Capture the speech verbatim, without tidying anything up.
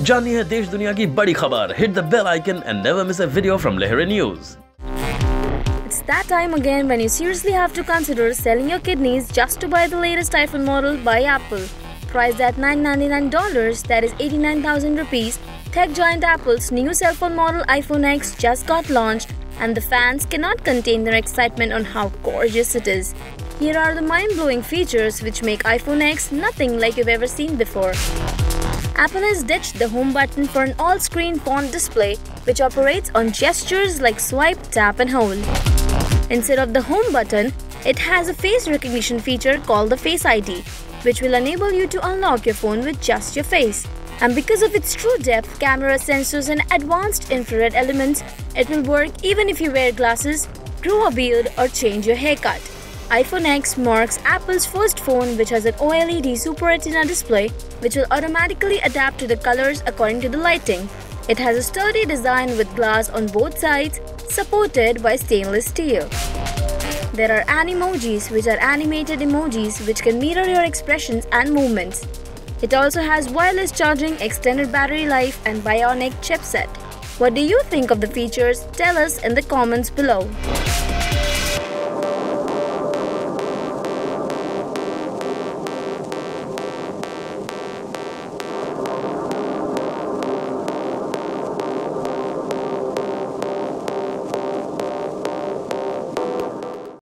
जानिए देश दुनिया की बड़ी खबर. Hit the bell icon and never miss a video from Lehre News. It's that time again when you seriously have to consider selling your kidneys just to buy the latest iPhone model by Apple. Priced at nine hundred ninety-nine dollars, that is eighty-nine thousand rupees, tech giant Apple's new cell phone model iPhone X just got launched, and the fans cannot contain their excitement on how gorgeous it is. Here are the mind-blowing features which make iPhone X nothing like you've ever seen before. Apple has ditched the home button for an all-screen font display which operates on gestures like swipe, tap and hold. Instead of the home button, it has a face recognition feature called the Face I D, which will enable you to unlock your phone with just your face. And because of its true depth, camera sensors and advanced infrared elements, it will work even if you wear glasses, grow a beard or change your haircut. iPhone X marks Apple's first phone which has an OLED Super Retina display which will automatically adapt to the colors according to the lighting. It has a sturdy design with glass on both sides, supported by stainless steel. There are Animojis, which are animated emojis which can mirror your expressions and movements. It also has wireless charging, extended battery life and bionic chipset. What do you think of the features? Tell us in the comments below.